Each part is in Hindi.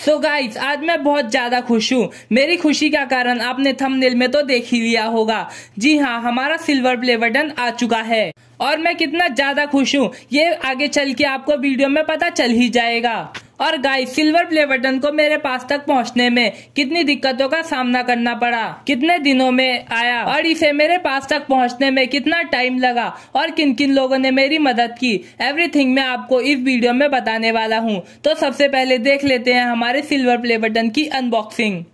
सो गाइस, आज मैं बहुत ज्यादा खुश हूँ। मेरी खुशी का कारण आपने थंबनेल में तो देख ही लिया होगा। जी हाँ, हमारा सिल्वर प्ले बटन आ चुका है और मैं कितना ज्यादा खुश हूँ ये आगे चल के आपको वीडियो में पता चल ही जाएगा। और गाइस, सिल्वर प्ले बटन को मेरे पास तक पहुंचने में कितनी दिक्कतों का सामना करना पड़ा, कितने दिनों में आया और इसे मेरे पास तक पहुंचने में कितना टाइम लगा और किन किन लोगों ने मेरी मदद की, एवरीथिंग मैं आपको इस वीडियो में बताने वाला हूं। तो सबसे पहले देख लेते हैं हमारे सिल्वर प्ले बटन की अनबॉक्सिंग।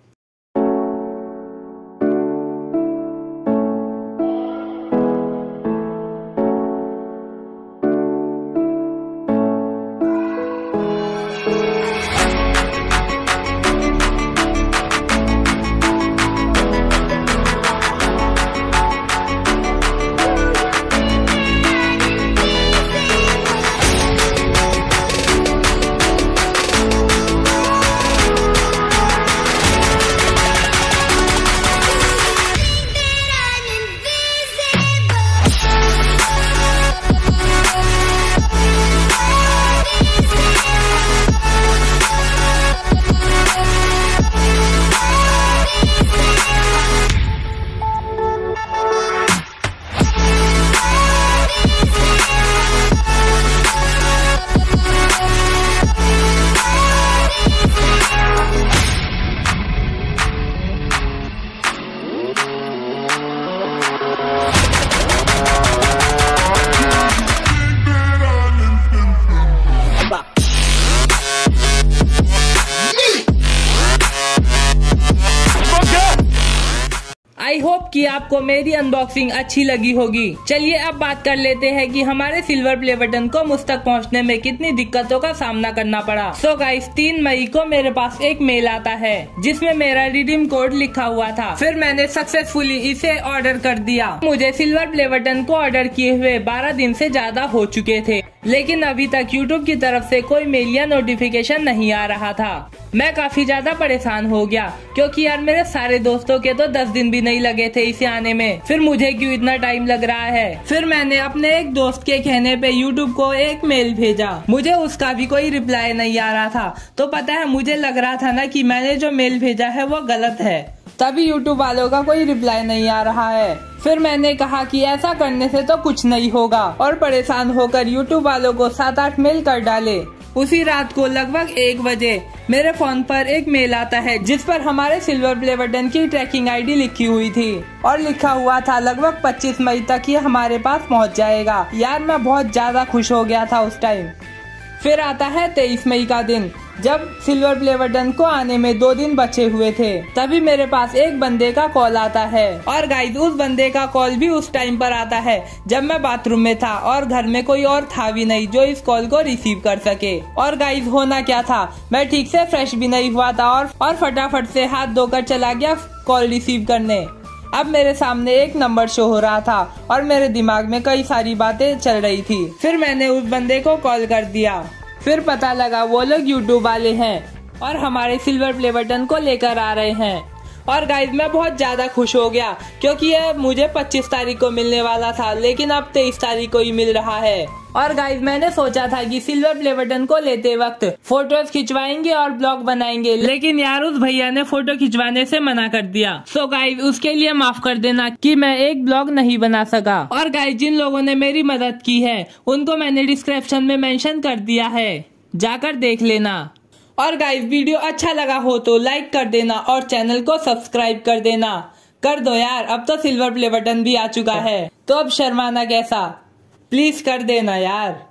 आई होप कि आपको मेरी अनबॉक्सिंग अच्छी लगी होगी। चलिए अब बात कर लेते हैं कि हमारे सिल्वर प्ले बटन को मुझ तक पहुंचने में कितनी दिक्कतों का सामना करना पड़ा। सो गाइस, 3 मई को मेरे पास एक मेल आता है जिसमें मेरा रिडीम कोड लिखा हुआ था। फिर मैंने सक्सेसफुली इसे ऑर्डर कर दिया। मुझे सिल्वर प्ले बटन को ऑर्डर किए हुए 12 दिन से ज्यादा हो चुके थे, लेकिन अभी तक यूट्यूब की तरफ से कोई मेल या नोटिफिकेशन नहीं आ रहा था। मैं काफी ज्यादा परेशान हो गया क्योंकि यार मेरे सारे दोस्तों के तो 10 दिन भी नहीं लगे थे इसे आने में, फिर मुझे क्यों इतना टाइम लग रहा है। फिर मैंने अपने एक दोस्त के कहने पे यूट्यूब को एक मेल भेजा, मुझे उसका भी कोई रिप्लाई नहीं आ रहा था। तो पता है, मुझे लग रहा था ना कि मैंने जो मेल भेजा है वो गलत है, तभी यूट्यूब वालों का कोई रिप्लाई नहीं आ रहा है। फिर मैंने कहा कि ऐसा करने से तो कुछ नहीं होगा और परेशान होकर यूट्यूब वालों को 7-8 मेल कर डाले। उसी रात को लगभग 1 बजे मेरे फोन पर एक मेल आता है जिस पर हमारे सिल्वर प्ले बटन की ट्रैकिंग आईडी लिखी हुई थी और लिखा हुआ था लगभग 25 मई तक ये हमारे पास पहुंच जाएगा। यार मैं बहुत ज्यादा खुश हो गया था उस टाइम। फिर आता है 23 मई का दिन, जब सिल्वर प्ले बटन को आने में 2 दिन बचे हुए थे। तभी मेरे पास एक बंदे का कॉल आता है और गाइस, उस बंदे का कॉल भी उस टाइम पर आता है जब मैं बाथरूम में था और घर में कोई और था भी नहीं जो इस कॉल को रिसीव कर सके। और गाइस, होना क्या था, मैं ठीक से फ्रेश भी नहीं हुआ था और फटाफट से हाथ धोकर चला गया कॉल रिसीव करने। अब मेरे सामने एक नंबर शो हो रहा था और मेरे दिमाग में कई सारी बातें चल रही थी। फिर मैंने उस बंदे को कॉल कर दिया। फिर पता लगा वो लोग यूट्यूब वाले हैं और हमारे सिल्वर प्ले बटन को लेकर आ रहे हैं। और गाइस, मैं बहुत ज्यादा खुश हो गया क्योंकि ये मुझे 25 तारीख को मिलने वाला था, लेकिन अब 23 तारीख को ही मिल रहा है। और गाइस, मैंने सोचा था कि सिल्वर प्ले बटन को लेते वक्त फोटोज खिंचवाएंगे और ब्लॉग बनाएंगे, लेकिन यार उस भैया ने फोटो खिंचवाने से मना कर दिया। सो गाइस, उसके लिए माफ कर देना कि मैं एक ब्लॉग नहीं बना सका। और गाइस, जिन लोगों ने मेरी मदद की है उनको मैंने डिस्क्रिप्शन में मेंशन कर दिया है, जाकर देख लेना। और गाइस, वीडियो अच्छा लगा हो तो लाइक कर देना और चैनल को सब्सक्राइब कर देना। कर दो यार, अब तो सिल्वर प्ले बटन भी आ चुका है, तो अब शर्माना कैसा, प्लीज कर देना यार।